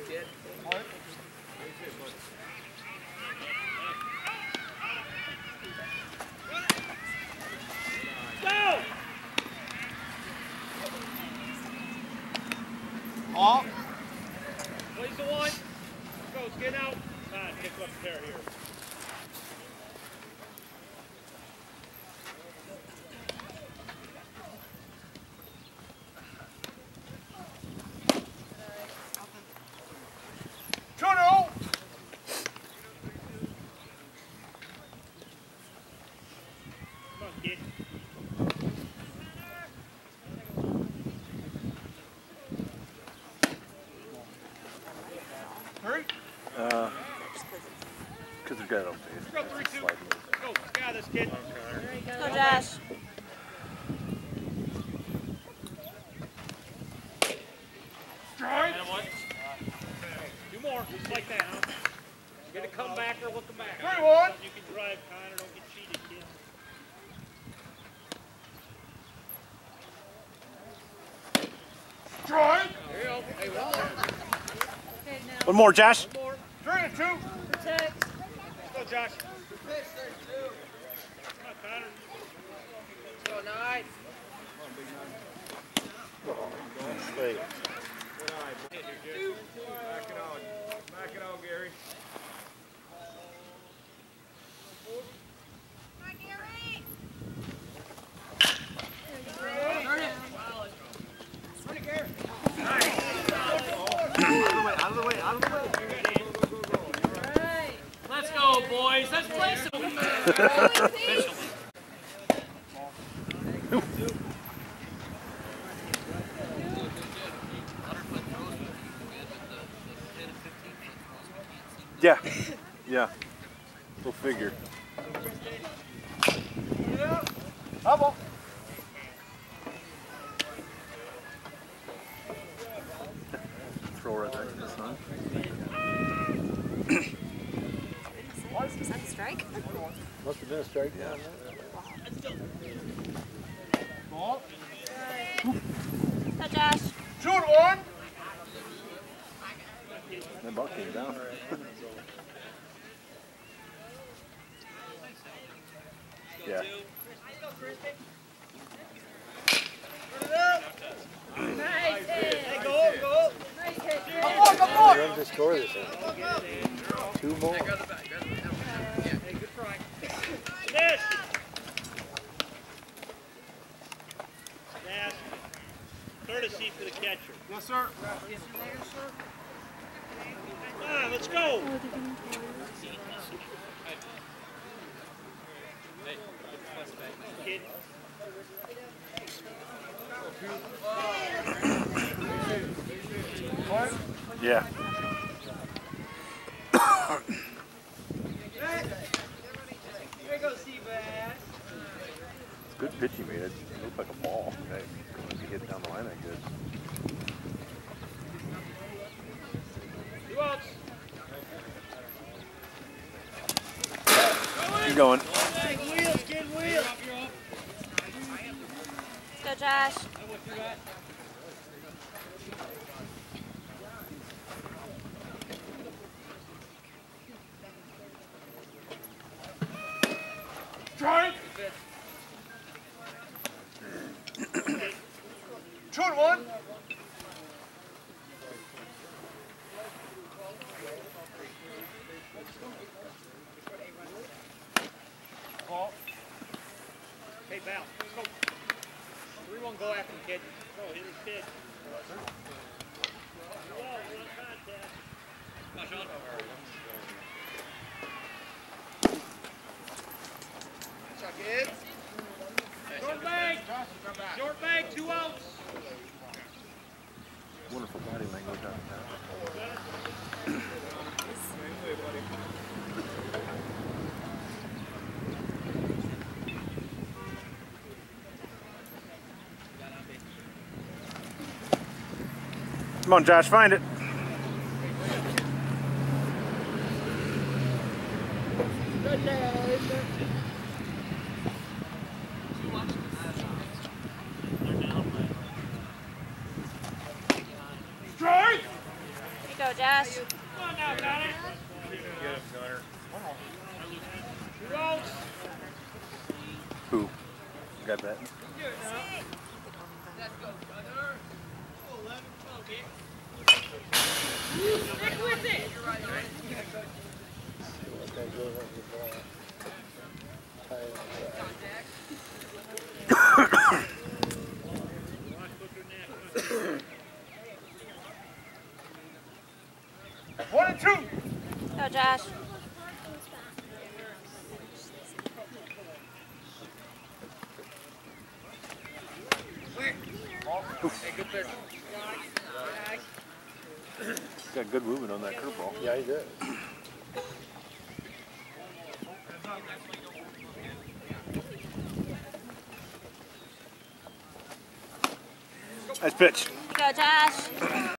kid. Go! Off. Place the one. Go, it's getting out. Nah, pick up the pair here. Because we've got it on base. Go, 3-2. Go, sky this kid. Go, Josh. Strike. Two more, just like that. Get a comeback or looking back. 3-1. You can drive, Connor. Don't get cheated, kid. Strike. There you go. Hey, one more, Josh. One more. 3-2. Protect. Go, Josh. Come on, Connor. Go, Knight. Wait. Back it out, Gary. Out of the way. Let's go, boys. Let's play some. Yeah. We'll figure. Double. Throw right back to the sun. Was that a strike? Must have been a strike, yeah. Ball. Go, Josh. Shoot one. That ball came down. Yeah. Nice hit. Hey, go. Nice hit. Come on. Run to score this one. Two more. Hey, good try. Finish. Dash. Courtesy for the catcher. Yes, sir. Come on, let's go. Kid. Yeah. It's good pitch he made. It looked like a ball. Right? If he hit down the line that good. 2 outs. Keep going. Wheels, kid, wheels. Go, Josh. Strike. 2-1. Ball. Hey, Val, let's go. 3-1, go after him, kid. Go, hit his kid. Whoa, we're on contact. Kid. Short bag. Short bag, 2 outs. Wonderful body language out of that. Come on, Josh, find it. Good day. Strike! Go, Josh. Come on now, Gunner. Get him, Gunner. Who else? Who? Got that? Stick with it. One and two. Go, Josh. Hey, good pitch. Got good movement on that curveball. Yeah, he did. Nice pitch. Go, Josh.